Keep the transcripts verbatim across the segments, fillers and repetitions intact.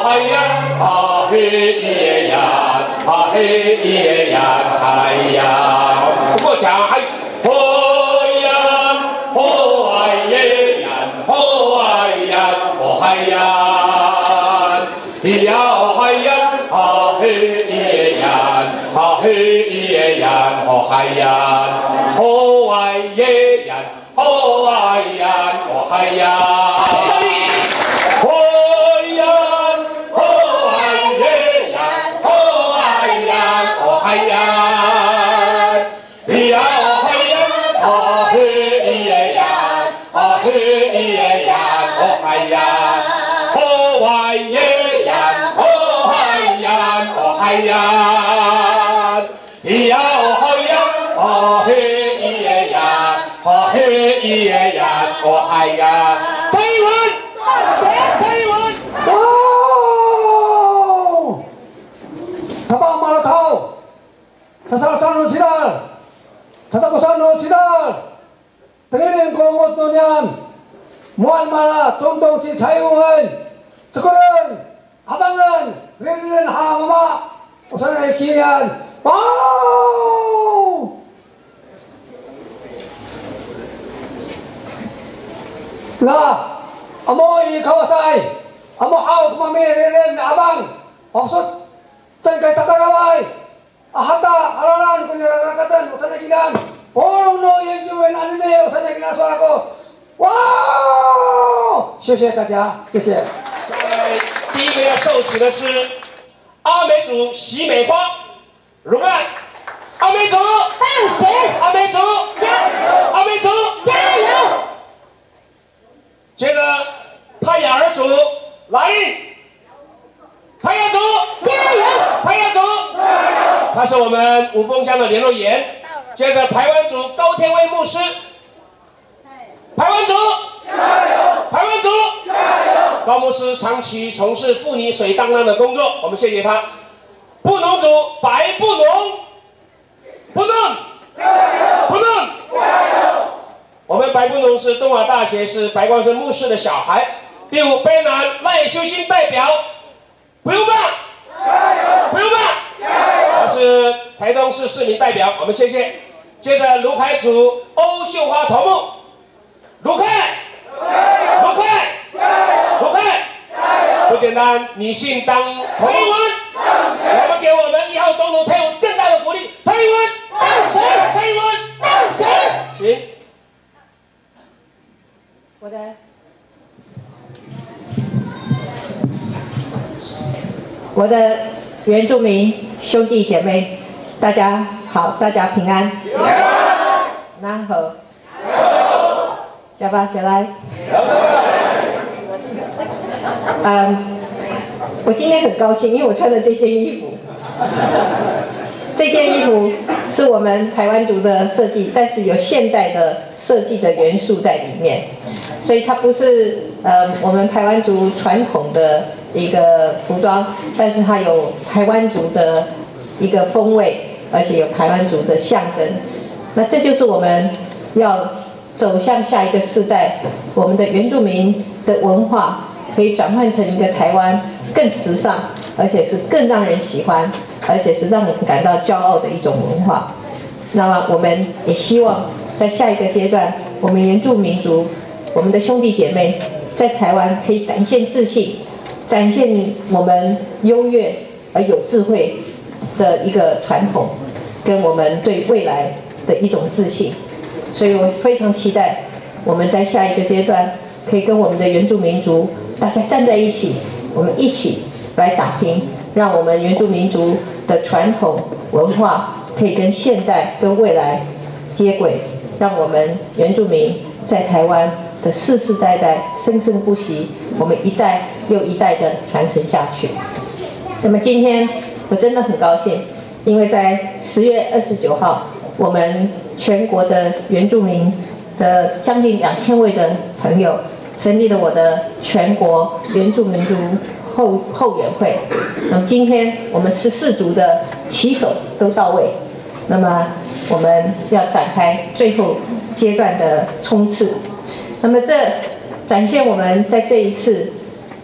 嗨呀，啊嘿耶呀，啊嘿耶呀，嗨呀，不过讲嗨，吼呀，吼哎耶呀，吼哎呀，哦嗨呀，呀嗨呀，啊嘿耶呀，啊嘿耶呀，哦嗨呀，吼哎耶呀，吼哎呀，哦嗨呀。 哦哎呀，蔡英文，蔡英文， 哇！他把马拉头，他上山路去了，他到山路去了，Tengah kolong tuan Muan Mala Tonton si Cai Wen, sekarang abangan rin ha mama, usaha kian, wow! Lah, amoy kawasay, amo haw kumami rin abang, maksud tay kay takaraway, ahata alalan kunyarakatan usaha kian, oh no yenjuwen anine usaha kian suara ko, wow！ 谢谢大家，谢谢。 在第一个要受请的是阿美族喜美花，荣安，阿美族放水， 阿美族加阿美族加油！ 接着泰雅儿族来印，泰雅族加油！ 泰雅族，他是我们五峰乡的联络员。接着排湾族高天威牧师，排湾族。 台湾族，高牧师长期从事妇女水当浪的工作，我们谢谢他。布农族白布农，布农，布农，我们白布农是东华大学是白光生牧师的小孩。第五，卑南赖修新代表，不用骂，不用骂，他是台中市市民代表，我们谢谢。接着卢凯族欧秀花头目，卢凯。 卢凯，卢凯，不简单，女性当头目，我们给我们一号总统蔡英文更大的鼓励。蔡英文， 到谁？ 蔡英文， 到谁？ 行。 我的，我的原住民兄弟姐妹，大家好，大家平安。南和。 小巴，起来。嗯，我今天很高兴，因为我穿的这件衣服，这件衣服是我们台湾族的设计，但是有现代的设计的元素在里面，所以它不是呃我们台湾族传统的一个服装，但是它有台湾族的一个风味，而且有台湾族的象征。那这就是我们要 走向下一个世代，我们的原住民的文化可以转换成一个台湾更时尚，而且是更让人喜欢，而且是让人感到骄傲的一种文化。那么我们也希望在下一个阶段，我们原住民族，我们的兄弟姐妹在台湾可以展现自信，展现我们优越而有智慧的一个传统，跟我们对未来的一种自信。 所以我非常期待我们在下一个阶段可以跟我们的原住民族大家站在一起，我们一起来打拼，让我们原住民族的传统文化可以跟现代、跟未来接轨，让我们原住民在台湾的世世代代生生不息，我们一代又一代的传承下去。那么今天我真的很高兴，因为在十月二十九号，我们 全国的原住民的将近两千位的朋友，成立了我的全国原住民族后后援会。那么今天我们十四族的旗手都到位，那么我们要展开最后阶段的冲刺。那么这展现我们在这一次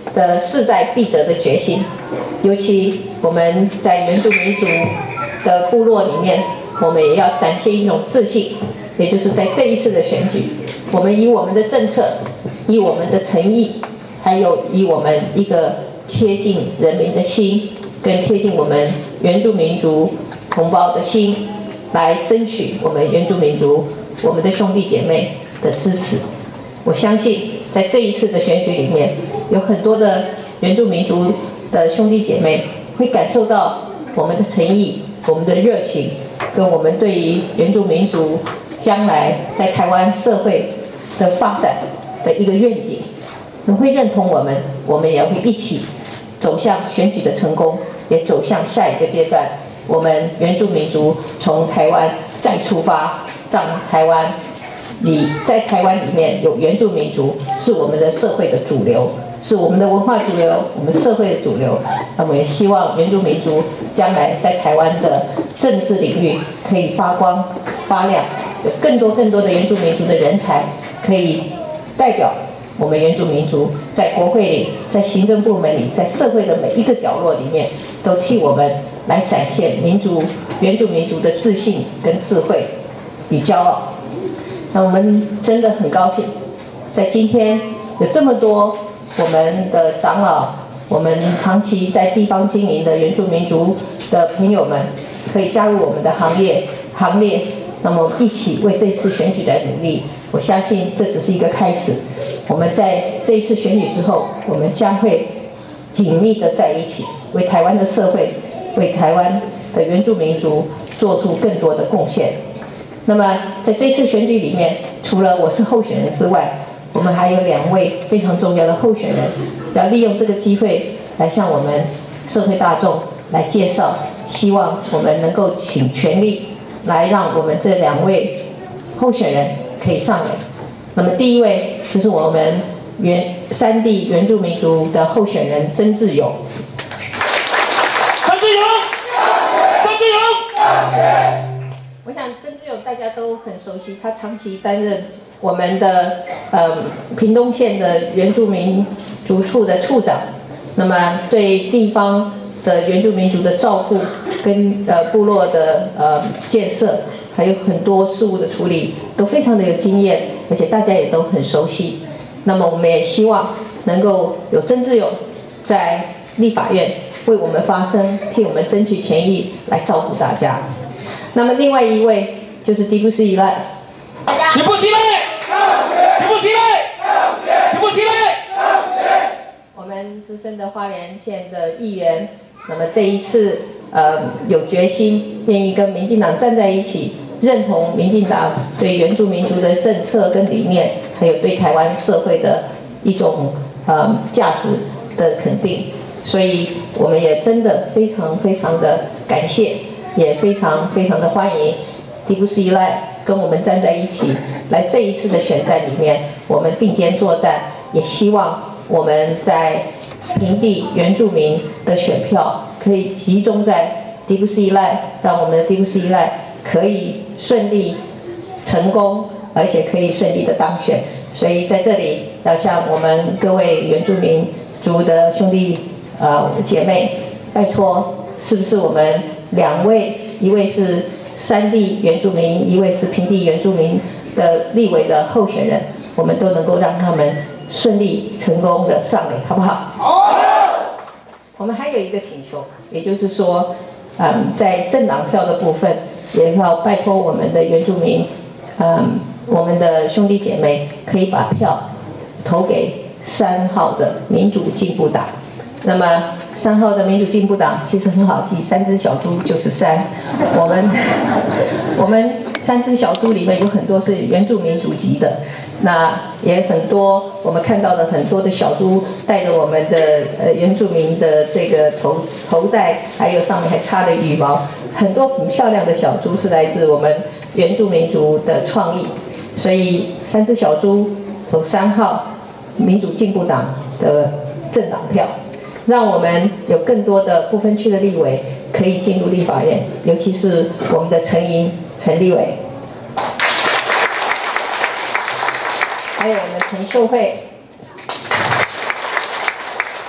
的势在必得的决心。尤其我们在原住民族的部落里面，我们也要展现一种自信，也就是在这一次的选举，我们以我们的政策，以我们的诚意，还有以我们一个贴近人民的心，跟贴近我们原住民族同胞的心，来争取我们原住民族我们的兄弟姐妹的支持。我相信在这一次的选举里面，有很多的原住民族的兄弟姐妹会感受到我们的诚意、我们的热情，跟我们对于原住民族将来在台湾社会的发展的一个愿景，能会认同我们，我们也会一起走向选举的成功，也走向下一个阶段。我们原住民族从台湾再出发，让台湾里在台湾里面有原住民族是我们的社会的主流，是我们的文化主流，我们社会的主流。那么也希望原住民族将来在台湾的政治领域可以发光发亮，有更多更多的原住民族的人才可以代表我们原住民族在国会里、在行政部门里、在社会的每一个角落里面，都替我们来展现民族原住民族的自信跟智慧与骄傲。那我们真的很高兴，在今天有这么多我们的长老，我们长期在地方经营的原住民族的朋友们，可以加入我们的行业行列，那么一起为这次选举来努力。我相信这只是一个开始，我们在这一次选举之后，我们将会紧密的在一起，为台湾的社会，为台湾的原住民族做出更多的贡献。那么在这次选举里面，除了我是候选人之外，我们还有两位非常重要的候选人，要利用这个机会来向我们社会大众来介绍，希望我们能够请全力来让我们这两位候选人可以上垒。那么第一位就是我们原山地原住民族的候选人曾志勇。 曾志勇，曾志勇。 我想曾志勇大家都很熟悉，他长期担任我们的呃屏东县的原住民族处的处长，那么对地方的原住民族的照顾跟呃部落的呃建设，还有很多事务的处理都非常的有经验，而且大家也都很熟悉。那么我们也希望能够有曾志勇在立法院为我们发声，替我们争取权益，来照顾大家。那么另外一位就是迪布斯依赖。 你不起来！你不起来！你不起来！ 我们资深的花莲县的议员，那么这一次呃有决心，愿意跟民进党站在一起，认同民进党对原住民族的政策跟理念，还有对台湾社会的一种呃价值的肯定。所以我们也真的非常非常的感谢，也非常非常的欢迎迪布斯依赖跟我们站在一起，来这一次的选战里面，我们并肩作战，也希望我们在平地原住民的选票可以集中在迪布斯依赖，让我们的迪布斯依赖可以顺利成功，而且可以顺利的当选。所以在这里要向我们各位原住民族的兄弟呃姐妹，拜托，是不是我们两位，一位是山地原住民，一位是平地原住民的立委的候选人，我们都能够让他们顺利成功的上垒，好不好？好。我们还有一个请求，也就是说，嗯，在政党票的部分，也要拜托我们的原住民，嗯，我们的兄弟姐妹可以把票投给三号的民主进步党。那么三号的民主进步党其实很好记，三只小猪就是三。我们我们三只小猪里面有很多是原住民族籍的，那也很多我们看到的很多的小猪带着我们的呃原住民的这个头头带，还有上面还插的羽毛，很多很漂亮的小猪是来自我们原住民族的创意。所以三只小猪投三号民主进步党的政党票，让我们有更多的不分区的立委可以进入立法院，尤其是我们的陈莹陈立委，还有我们陈秀慧，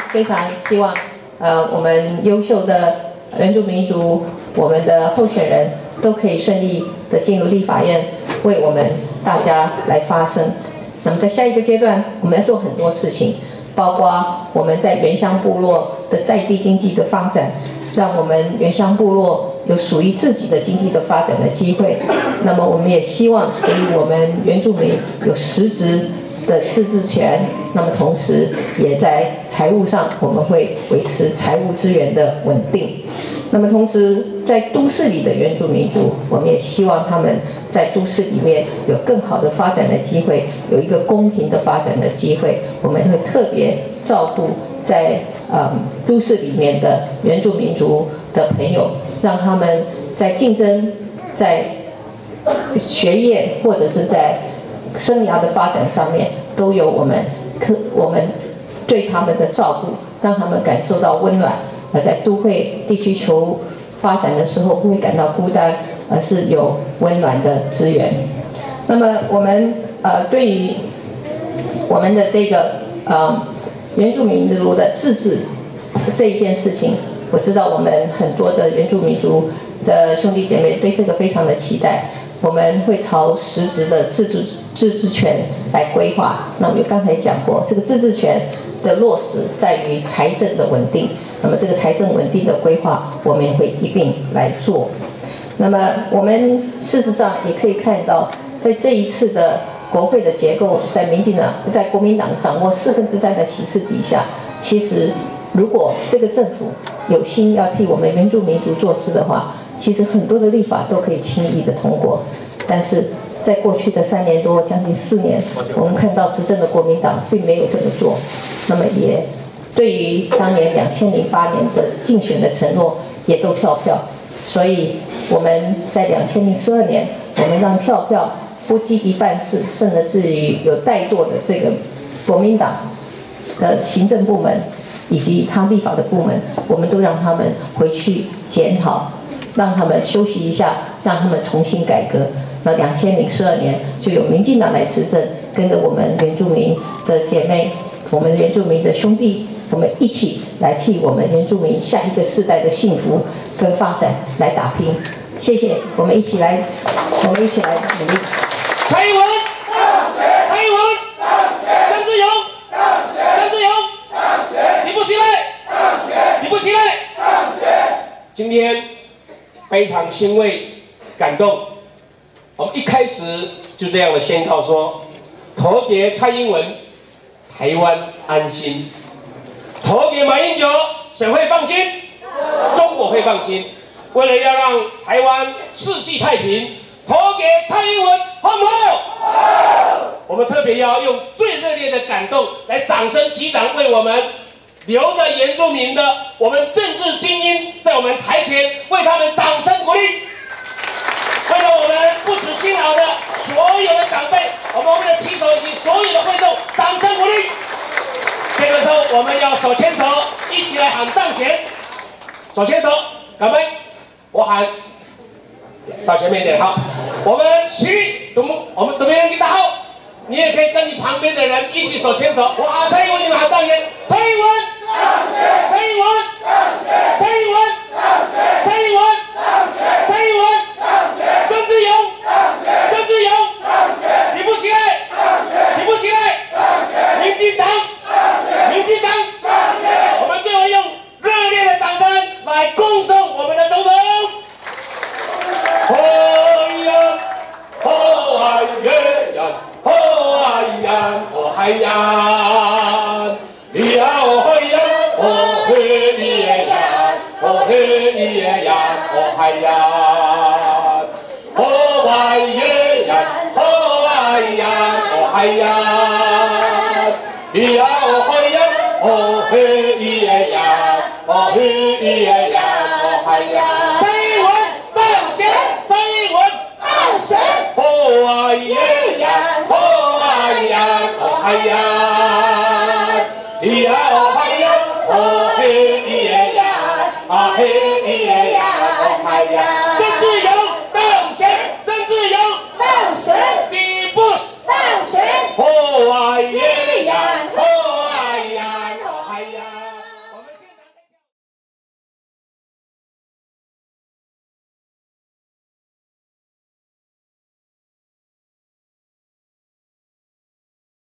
非常希望，呃，我们优秀的原住民族，我们的候选人都可以顺利的进入立法院，为我们大家来发声。那么在下一个阶段，我们要做很多事情，包括我们在原乡部落的在地经济的发展，让我们原乡部落有属于自己的经济的发展的机会。那么我们也希望给予我们原住民有实质的自治权，那么同时也在财务上我们会维持财务资源的稳定。那么同时在都市里的原住民族，我们也希望他们在都市里面有更好的发展的机会，有一个公平的发展的机会。我们会特别照顾在呃都市里面的原住民族的朋友，让他们在竞争、在学业或者是在生涯的发展上面，都有我们可我们对他们的照顾，让他们感受到温暖，而在都会地区求发展的时候不会感到孤单，而是有温暖的资源。那么我们呃对于我们的这个呃原住民族的自治这一件事情，我知道我们很多的原住民族的兄弟姐妹对这个非常的期待。我们会朝实质的自治自治权来规划。那我们刚才讲过，这个自治权的落实在于财政的稳定。那么这个财政稳定的规划，我们也会一并来做。那么我们事实上也可以看到，在这一次的国会的结构，在民进党在国民党掌握四分之三的席次底下，其实如果这个政府有心要替我们原住民族做事的话，其实很多的立法都可以轻易的通过，但是在过去的三年多，将近四年，我们看到执政的国民党并没有这么做。那么也对于当年两千零八年的竞选的承诺，也都跳票。所以我们在两千零十二年，我们让跳票不积极办事，甚至于有怠惰的这个国民党的行政部门以及他立法的部门，我们都让他们回去检讨。让他们休息一下，让他们重新改革。那两千零十二年就有民进党来执政，跟着我们原住民的姐妹，我们原住民的兄弟，我们一起来替我们原住民下一个世代的幸福跟发展来打拼。谢谢，我们一起来，我们一起来努力。 蔡英文，蔡英文，曾志勇，曾志勇，你不起来，你不起来。今天非常欣慰、感动。我们一开始就这样的宣告说：投给蔡英文，台湾安心；投给马英九，省会放心，中国会放心。为了要让台湾世纪太平，投给蔡英文，好不好？我们特别要用最热烈的感动来掌声击掌，为我们留着原住民的我们政治精英，在我们台前为他们掌声鼓励。为了我们不辞辛劳的所有的长辈，我们为了旗手以及所有的会众，掌声鼓励。这个时候，我们要手牵手，一起来喊当选。手牵手，干杯！我喊，到前面一点，好。我们起，我们我们左边人给打好。你也可以跟你旁边的人一起手牵手。我喊蔡英文，你们喊当选。蔡英文，蔡英文，蔡英文，蔡英文，蔡英文，曾志勇，曾志勇，你不起来，你不起来，民进党，民进党，我们最后用热烈的掌声来恭送我们的总统。哎呀，哎呀，哎呀，哎呀，你呀，哎呀，哦嘿你呀，哦嘿你呀，哦嗨呀，哦哎呀，哦哎呀，哦嗨呀，你呀，哦哎呀，哦嘿你呀，哦嘿你呀，哦嗨呀。蔡英文当选，蔡英文当选，哦哎呀，哦哎呀，哦嗨呀，你呀，哦嗨呀，哦嘿你呀，啊嘿你呀，哦嗨呀。曾志勇。